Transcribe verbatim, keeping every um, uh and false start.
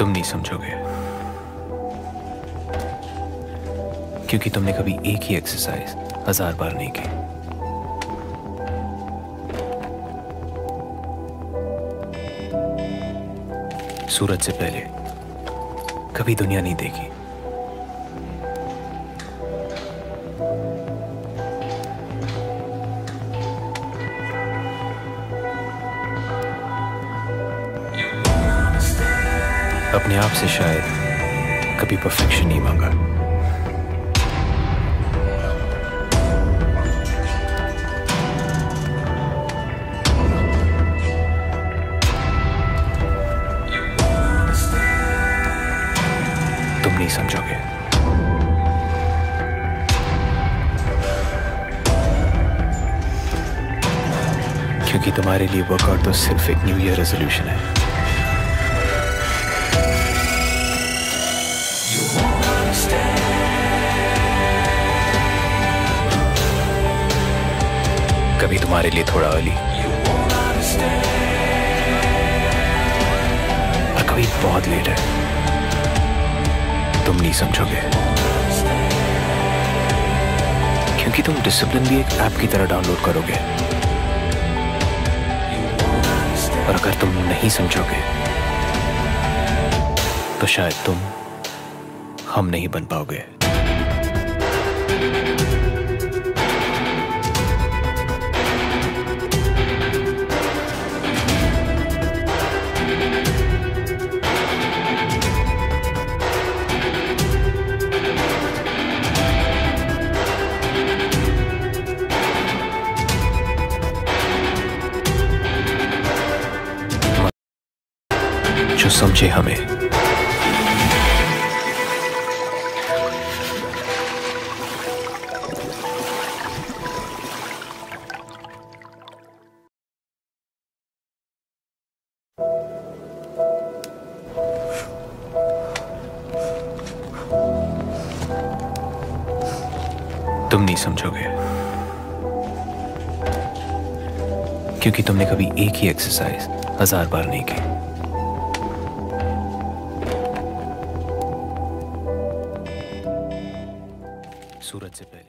तुम नहीं समझोगे, क्योंकि तुमने कभी एक ही एक्सरसाइज हजार बार नहीं की। सूरज से पहले कभी दुनिया नहीं देखी। अपने आप से शायद कभी परफेक्शन नहीं मांगा। तुम नहीं समझोगे, क्योंकि तुम्हारे लिए वर्कआउट तो सिर्फ एक न्यू ईयर रेजोल्यूशन है। कभी तुम्हारे लिए थोड़ा अर्ली और कभी बहुत लेट है। तुम नहीं समझोगे, क्योंकि तुम डिसिप्लिन भी एक ऐप की तरह डाउनलोड करोगे, और अगर तुम नहीं समझोगे तो शायद तुम हम नहीं बन पाओगे। जो समझे हमें, तुम नहीं समझोगे, क्योंकि तुमने कभी एक ही एक्सरसाइज हजार बार नहीं की। सूरज से पहले